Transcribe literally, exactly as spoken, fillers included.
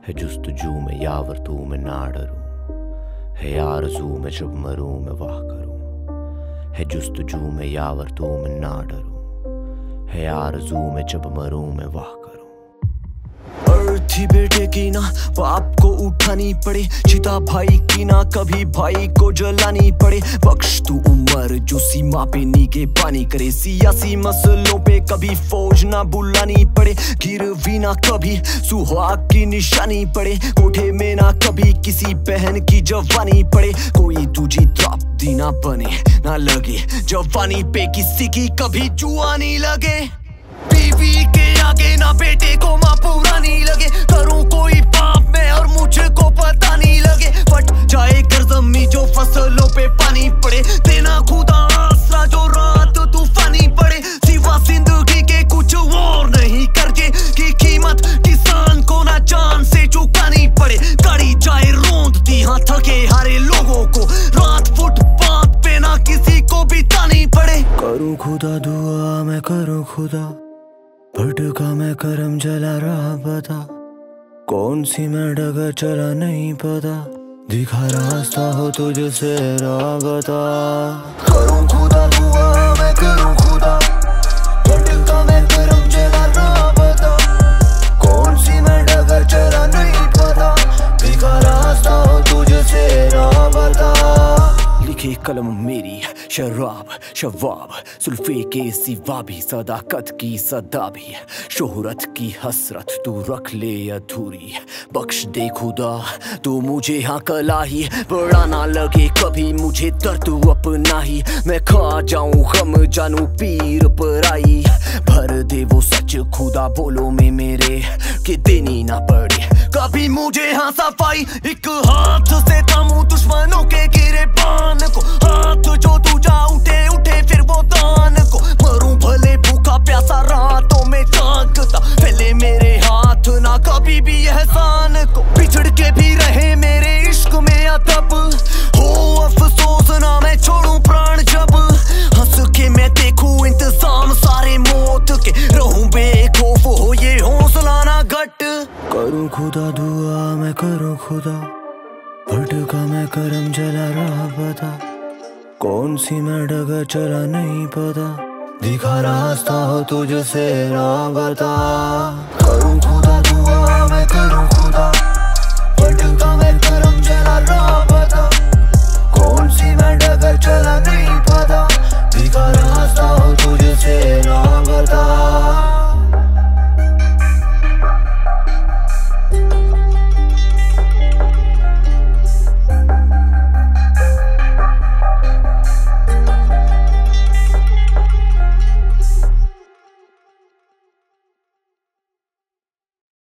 है जुस्तजू में यावर तू मैं ना डरूं, है आरज़ू में जब मरूं मैं वाह करूं। है जुस्तजू में यावर तू मैं ना डरूं, है आरज़ू में जब मरूं मैं वाह करूं। अर्थी बेटे की ना बाप को उठानी पड़े, चिता भाई की ना कभी भाई को जलानी पड़े। बख्श तू उम्र जो सीमा पे नीके पानी करे, सियासी मसलों पे कभी फौज ना बुलानी पड़े। गिरवी ना कभी सुहाग की निशानी पड़े, कोठे में ना कभी किसी बहन की जवानी पड़े। कोई तुझी त्राप्ती ना बने ना लगे, जवानी पे किसी की कभी जुआनी लगे। बीवी के आगे ना बेटे को माँ पूरा नहीं लगे, करूँ कोई पाप में और मुझको पता नहीं लगे। फट जाए कर जमी जो फसलों पे पानी पड़े, देना खुदा आसरा जो रात तूफानी पड़े। सिवा जिंदगी के कुछ और नहीं करके की कीमत किसान को ना जान से चुकानी पड़े। गाड़ी जाए रोंदती हाँ थके हारे लोगों को, रात फुटपाथ पे ना किसी को बितानी पड़े। करूँ खुदा दुआ मैं करूँ खुदा, भटका मैं करम जला रहा बता। कौन सी मैं डगर चला नहीं पता, दिखा रास्ता हो तुझसे राह बता। करूँ खुदा दुआ मैं करूँ खुदा, भटका मैं करम जला रहा बता। कौन सी मैं डगर चला नहीं पता, दिखा रास्ता हो तुझसे राह बता। लिखे कलम मेरी शराब शवाब, सुल्फे के सिवा भी सदाकत की सदा भी। शोहरत की हसरत तू रख ले अधूरी, बख्श दे खुदा तू मुझे हाँ कलाही। बड़ा ना लगे कभी मुझे दर्द अपना ही, मैं खा जाऊं गम जानू पीर पर आई। भर दे वो सच खुदा बोलो में मेरे, कि देनी ना पड़े कभी मुझे हाँ सफाई। एक हाथ से थामूं दुश्मनों के गिरे बान को, हाथ जो तू जा उठे उठे फिर वो दान को। मरूं भले भूखा प्यासा रातों में जागता, पहले मेरे हाथ ना कभी भी एहसान को। बिछड़ के भी रहे मेरे इश्क में अदब, हो अफसोस ना मैं छोड़ूं प्राण जब। हंस के मैं देखूं इंतजाम सारे मौत के, रहूं बेखौफ हो ये हौसला ना घट। करूँ खुदा दुआ मैं करूँ खुदा, भटका मैं करम जला रहा बता। कौन सी मैं डगर चला नहीं पता, दिखा रास्ता हो तुझसे राह बता। करूँ खुदा दुआ मैं करूँ